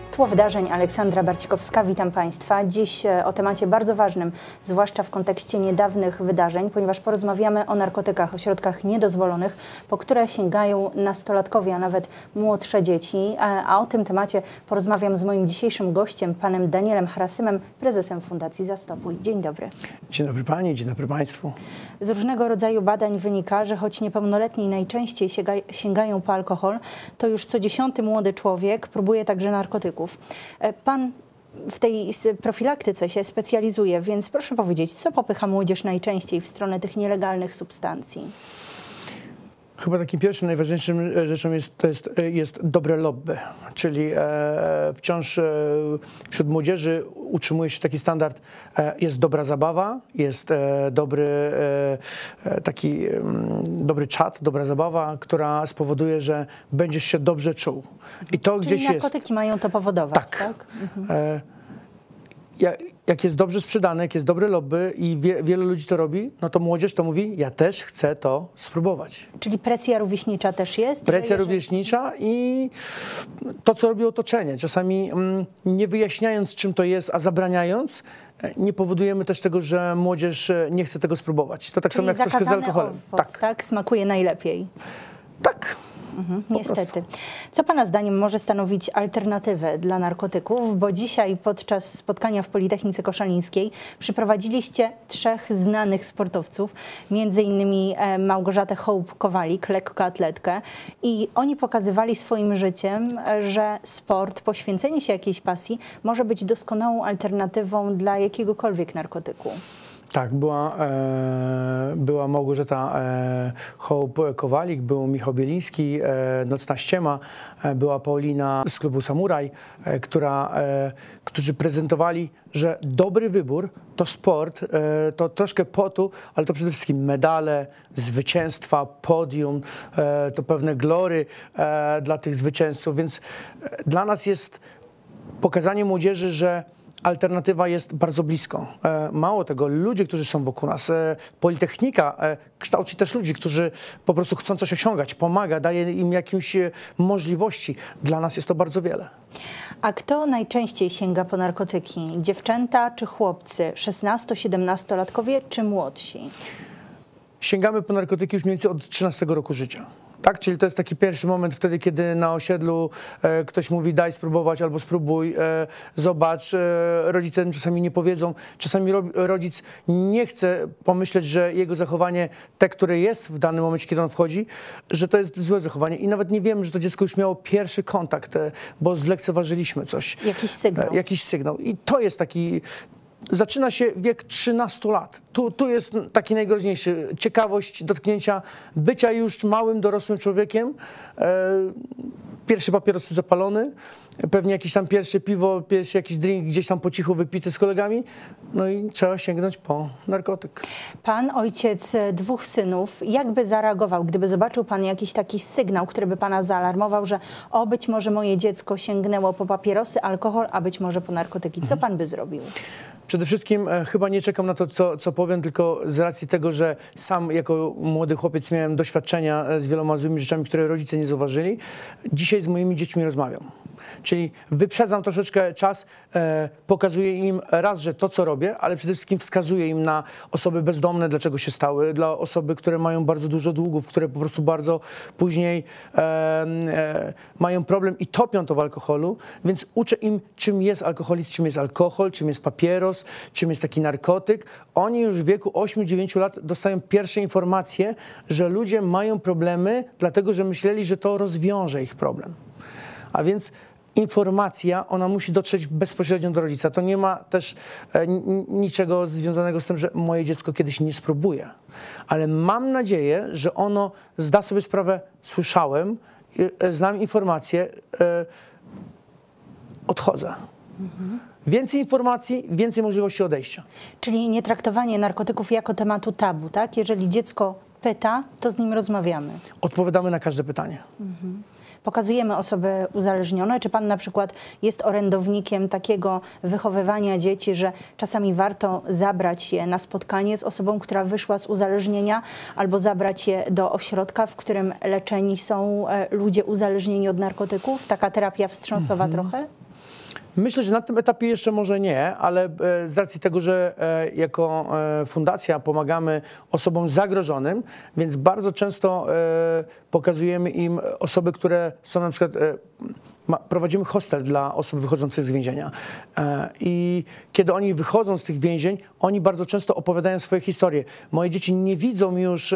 Tło wydarzeń, Aleksandra Barcikowska, witam Państwa. Dziś o temacie bardzo ważnym, zwłaszcza w kontekście niedawnych wydarzeń, ponieważ porozmawiamy o narkotykach, o środkach niedozwolonych, po które sięgają nastolatkowie, a nawet młodsze dzieci. A o tym temacie porozmawiam z moim dzisiejszym gościem, panem Danielem Harasymem, prezesem Fundacji Zastopuj. Dzień dobry. Dzień dobry Pani, dzień dobry Państwu. Z różnego rodzaju badań wynika, że choć niepełnoletni najczęściej sięgają po alkohol, to już co 10. młody człowiek próbuje także narkotyków. Pan w tej profilaktyce się specjalizuje, więc proszę powiedzieć, co popycha młodzież najczęściej w stronę tych nielegalnych substancji? Chyba takim pierwszym, najważniejszym rzeczą jest dobre lobby, czyli wciąż wśród młodzieży utrzymuje się taki standard, jest dobra zabawa, jest dobry czat, dobra zabawa, która spowoduje, że będziesz się dobrze czuł. I to czyli gdzieś narkotyki mają to powodować, tak? Mhm. Jak jest dobrze sprzedane, jak jest dobre lobby i wielu ludzi to robi, no to młodzież to mówi, ja też chcę to spróbować. Czyli presja rówieśnicza też jest? Presja rówieśnicza i to, co robi otoczenie. Czasami nie wyjaśniając, czym to jest, a zabraniając, nie powodujemy też tego, że młodzież nie chce tego spróbować. To tak samo jak troszkę z alkoholem. Owoc, tak? Smakuje najlepiej. Tak. Niestety. Co Pana zdaniem może stanowić alternatywę dla narkotyków? Bo dzisiaj podczas spotkania w Politechnice Koszalińskiej przyprowadziliście 3 znanych sportowców, między innymi Małgorzatę Hołb-Kowalik, lekkoatletkę, i oni pokazywali swoim życiem, że sport, poświęcenie się jakiejś pasji może być doskonałą alternatywą dla jakiegokolwiek narkotyku. Tak, była Małgorzata Hołb-Kowalik, był Michał Bieliński, Nocna Ściema, była Paulina z klubu Samuraj, którzy prezentowali, że dobry wybór to sport, to troszkę potu, ale to przede wszystkim medale, zwycięstwa, podium, to pewne glory dla tych zwycięzców, więc dla nas jest pokazanie młodzieży, że alternatywa jest bardzo blisko. Mało tego, ludzie, którzy są wokół nas, Politechnika kształci też ludzi, którzy po prostu chcą coś osiągać, pomaga, daje im jakieś możliwości. Dla nas jest to bardzo wiele. A kto najczęściej sięga po narkotyki? Dziewczęta czy chłopcy? 16-17-latkowie czy młodsi? Sięgamy po narkotyki już mniej więcej od 13 roku życia. Tak, czyli to jest taki pierwszy moment wtedy, kiedy na osiedlu ktoś mówi daj spróbować albo spróbuj, zobacz. Rodzice czasami nie powiedzą, czasami rodzic nie chce pomyśleć, że jego zachowanie, te, które jest w danym momencie, kiedy on wchodzi, że to jest złe zachowanie i nawet nie wiemy, że to dziecko już miało pierwszy kontakt, bo zlekceważyliśmy coś. Jakiś sygnał. Jakiś sygnał. I to jest taki... Zaczyna się wiek 13 lat. Tu jest taki najgroźniejszy. Ciekawość dotknięcia, bycia już małym, dorosłym człowiekiem. Pierwszy papierosy zapalony, pewnie jakieś tam pierwsze piwo, pierwszy jakiś drink gdzieś tam po cichu wypity z kolegami. No i trzeba sięgnąć po narkotyk. Pan, ojciec 2 synów, jakby zareagował, gdyby zobaczył Pan jakiś taki sygnał, który by Pana zaalarmował, że być może moje dziecko sięgnęło po papierosy, alkohol, a być może po narkotyki. Co Pan by zrobił? Przede wszystkim chyba nie czekam na to, co powiem, tylko z racji tego, że sam jako młody chłopiec miałem doświadczenia z wieloma złymi rzeczami, które rodzice nie zauważyli. Dzisiaj z moimi dziećmi rozmawiam. Czyli wyprzedzam troszeczkę czas, pokazuję im raz, że to, co robię, ale przede wszystkim wskazuję im na osoby bezdomne, dlaczego się stały, dla osoby, które mają bardzo dużo długów, które po prostu bardzo później mają problem i topią to w alkoholu, więc uczę im, czym jest alkoholizm, czym jest alkohol, czym jest papieros, czym jest taki narkotyk. Oni już w wieku 8-9 lat dostają pierwsze informacje, że ludzie mają problemy, dlatego że myśleli, że to rozwiąże ich problem. A więc informacja, ona musi dotrzeć bezpośrednio do rodzica. To nie ma też niczego związanego z tym, że moje dziecko kiedyś nie spróbuje. Ale mam nadzieję, że ono zda sobie sprawę, słyszałem, znam informację, odchodzę. Więcej informacji, więcej możliwości odejścia. Czyli nie traktowanie narkotyków jako tematu tabu, tak? Jeżeli dziecko pyta, to z nim rozmawiamy. Odpowiadamy na każde pytanie. Pokazujemy osoby uzależnione. Czy Pan na przykład jest orędownikiem takiego wychowywania dzieci, że czasami warto zabrać je na spotkanie z osobą, która wyszła z uzależnienia, albo zabrać je do ośrodka, w którym leczeni są ludzie uzależnieni od narkotyków? Taka terapia wstrząsowa trochę? Myślę, że na tym etapie jeszcze może nie, ale z racji tego, że jako fundacja pomagamy osobom zagrożonym, więc bardzo często pokazujemy im osoby, które są na przykład, prowadzimy hostel dla osób wychodzących z więzienia i kiedy oni wychodzą z tych więzień, oni bardzo często opowiadają swoje historie. Moje dzieci nie widzą już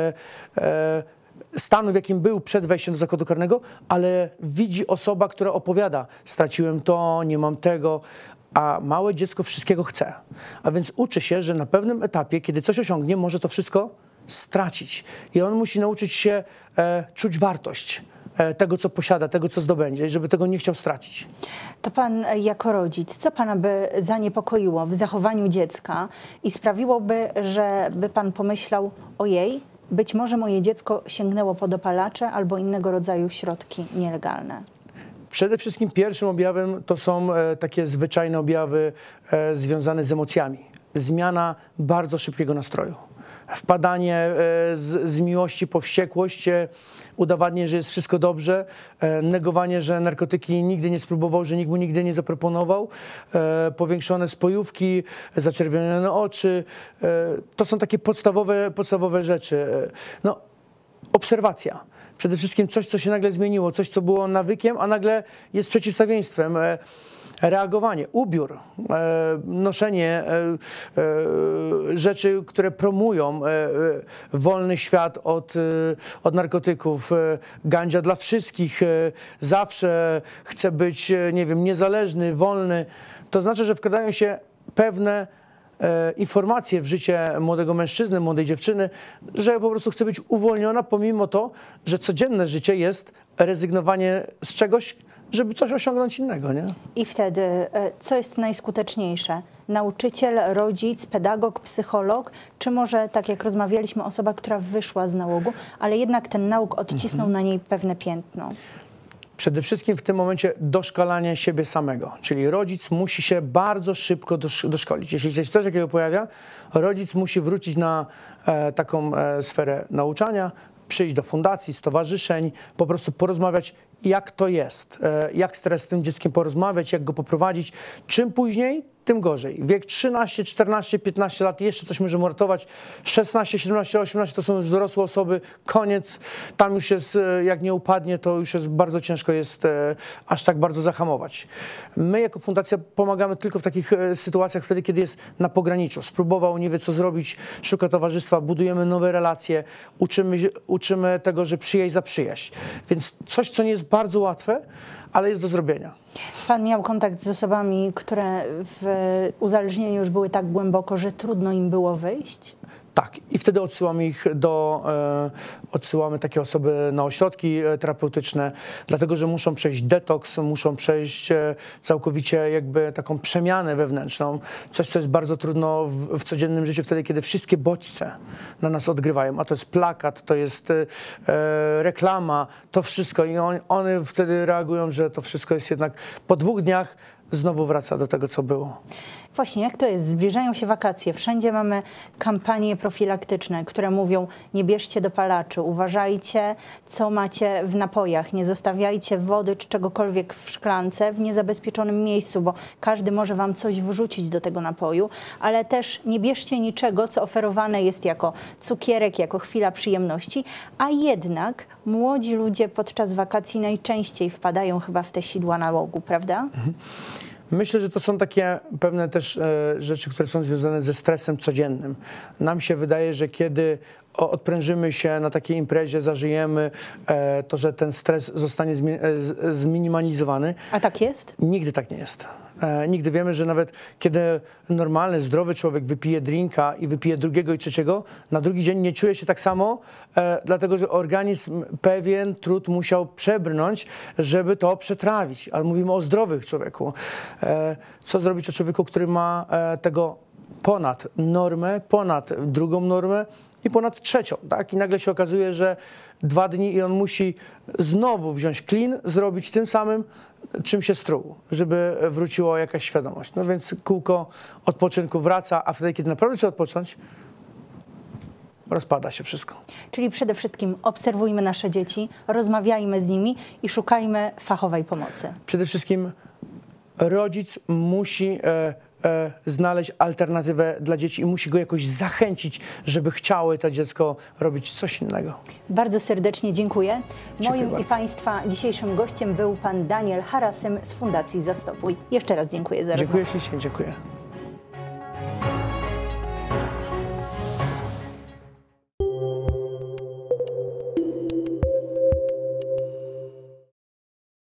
stanu, w jakim był przed wejściem do zakładu karnego, ale widzi osoba, która opowiada: straciłem to, nie mam tego, a małe dziecko wszystkiego chce. A więc uczy się, że na pewnym etapie, kiedy coś osiągnie, może to wszystko stracić. I on musi nauczyć się czuć wartość tego, co posiada, tego, co zdobędzie, i żeby tego nie chciał stracić. To pan jako rodzic, co pana by zaniepokoiło w zachowaniu dziecka i sprawiłoby, żeby pan pomyślał: ojej, być może moje dziecko sięgnęło po dopalacze albo innego rodzaju środki nielegalne? Przede wszystkim pierwszym objawem to są takie zwyczajne objawy związane z emocjami. Zmiana bardzo szybkiego nastroju. Wpadanie z miłości po wściekłość, udawanie, że jest wszystko dobrze, negowanie, że narkotyki nigdy nie spróbował, że nikt mu nigdy nie zaproponował, powiększone spojówki, zaczerwienione oczy. To są takie podstawowe rzeczy. No, obserwacja. Przede wszystkim coś, co się nagle zmieniło, coś, co było nawykiem, a nagle jest przeciwstawieństwem. Reagowanie, ubiór, noszenie rzeczy, które promują wolny świat od narkotyków, gandzia dla wszystkich, zawsze chcę być, nie wiem, niezależny, wolny. To znaczy, że wkradają się pewne informacje w życie młodego mężczyzny, młodej dziewczyny, że po prostu chce być uwolniona, pomimo to, że codzienne życie jest rezygnowanie z czegoś, żeby coś osiągnąć innego, nie? I wtedy co jest najskuteczniejsze? Nauczyciel, rodzic, pedagog, psycholog, czy może, tak jak rozmawialiśmy, osoba, która wyszła z nałogu, ale jednak ten nauk odcisnął na niej pewne piętno? Przede wszystkim w tym momencie doszkalanie siebie samego, czyli rodzic musi się bardzo szybko doszkolić. Jeśli coś takiego pojawia, rodzic musi wrócić na taką sferę nauczania, przyjść do fundacji, stowarzyszeń, po prostu porozmawiać, jak to jest, jak teraz z tym dzieckiem porozmawiać, jak go poprowadzić. Czym później, tym gorzej. Wiek 13, 14, 15 lat jeszcze coś możemy ratować. 16, 17, 18 to są już dorosłe osoby. Koniec. Tam już jest, jak nie upadnie, to już jest bardzo ciężko jest aż tak bardzo zahamować. My jako fundacja pomagamy tylko w takich sytuacjach wtedy, kiedy jest na pograniczu. Spróbował, nie wie co zrobić, szuka towarzystwa, budujemy nowe relacje, uczymy tego, że przyjaźń za przyjaźń. Więc coś, co nie jest bardzo łatwe, ale jest do zrobienia. Pan miał kontakt z osobami, które w uzależnieniu już były tak głęboko, że trudno im było wyjść? Tak, i wtedy odsyłamy takie osoby na ośrodki terapeutyczne, dlatego że muszą przejść detoks, muszą przejść całkowicie jakby taką przemianę wewnętrzną, coś, co jest bardzo trudno w codziennym życiu wtedy, kiedy wszystkie bodźce na nas odgrywają, a to jest plakat, to jest reklama, to wszystko i one wtedy reagują, że to wszystko jest jednak po 2 dniach znowu wraca do tego, co było. Właśnie, jak to jest? Zbliżają się wakacje, wszędzie mamy kampanie profilaktyczne, które mówią: nie bierzcie dopalaczy, uważajcie, co macie w napojach, nie zostawiajcie wody czy czegokolwiek w szklance w niezabezpieczonym miejscu, bo każdy może wam coś wrzucić do tego napoju, ale też nie bierzcie niczego, co oferowane jest jako cukierek, jako chwila przyjemności, a jednak młodzi ludzie podczas wakacji najczęściej wpadają chyba w te sidła nałogu, prawda? Myślę, że to są takie pewne też rzeczy, które są związane ze stresem codziennym. Nam się wydaje, że kiedy odprężymy się na takiej imprezie, zażyjemy, to że ten stres zostanie zminimalizowany. A tak jest? Nigdy tak nie jest. Nigdy. Wiemy, że nawet kiedy normalny, zdrowy człowiek wypije drinka i wypije drugiego i trzeciego, na drugi dzień nie czuje się tak samo, dlatego że organizm pewien trud musiał przebrnąć, żeby to przetrawić. Ale mówimy o zdrowych człowieku. Co zrobić o człowieku, który ma tego ponad normę, ponad drugą normę i ponad trzecią, tak? I nagle się okazuje, że 2 dni i on musi znowu wziąć klin, zrobić tym samym, czym się struł, żeby wróciła jakaś świadomość. No więc kółko odpoczynku wraca, a wtedy, kiedy naprawdę trzeba odpocząć, rozpada się wszystko. Czyli przede wszystkim obserwujmy nasze dzieci, rozmawiajmy z nimi i szukajmy fachowej pomocy. Przede wszystkim rodzic musi znaleźć alternatywę dla dzieci i musi go jakoś zachęcić, żeby chciały to dziecko robić coś innego. Bardzo serdecznie dziękuję. Dziękuję Moim i bardzo. Państwa dzisiejszym gościem był pan Daniel Harasym z Fundacji Zastopuj. Jeszcze raz dziękuję za rozmowę. Dziękuję ślicznie, dziękuję.